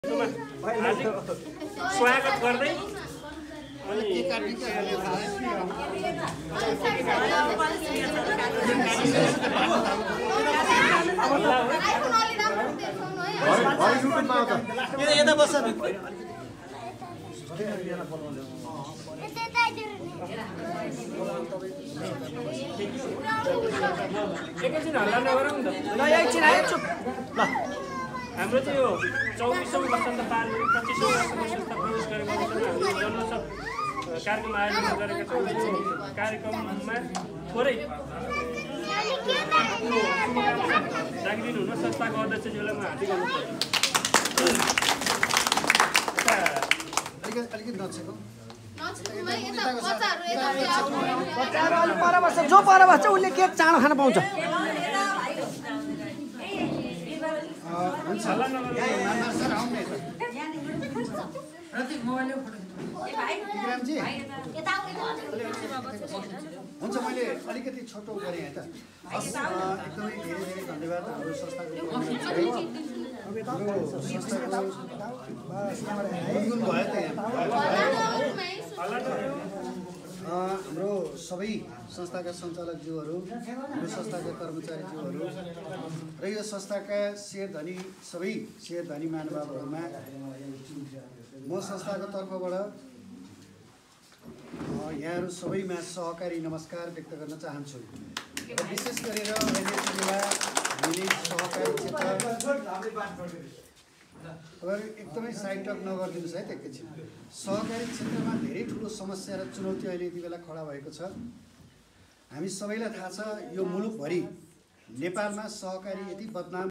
स्वागत गर्दै अनि यता बस्छ एकैछिन हल्ला नगरौँ नि त ल एकछिन आयो चुप ल हाम्रो चाहिँ यो 24औं वसन्त पार 25औं वर्षमा संस्था प्रवेश गरेको अवसरमा हामीले जन्मोत्सव कार्यक्रम आयोजना गरेका छौँ। यो कार्यक्रममा थोरै राखिदिनु हुन संस्थाको अध्यक्षज्यूलाई म हार्दिक अनुरोध गर्छु। जो पर बस्छ उसले केक चाँडो खान पाउँछ। हुन्छ मैले अलिकति छोटो गरेँ है त। एकदमै धेरै धेरै धन्यवाद हाम्रो संस्थाको हाम्रो सबै संस्थाका सञ्चालकज्यूहरू, हाम्रो संस्थाका कर्मचारीज्यूहरू र यो संस्थाका शेयरधनी सबै शेयरधनी महानुभावहरूमा म संस्थाको तर्फबाट यहाँहरू सबैमा सहकारी नमस्कार व्यक्त गर्न चाहन्छु। विशेष गरेर अहिले हामीले सहकारी क्षेत्र एकदमै साइड टक नगरिदिनुहोस् है त एकैछिन। सहकारी क्षेत्रमा धेरै ठुलो समस्या र चुनौती अहिले यति बेला खडा भएको छ। हामी सबैलाई थाहा छ यो मुलुकभरि नेपालमा सहकारी यति बदनाम